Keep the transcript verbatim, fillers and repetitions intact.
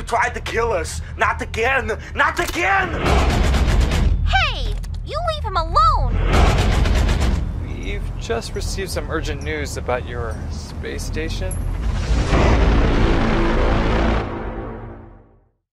tried to kill us. Not again! Not again! Hey! You leave him alone! We've just received some urgent news about your space station.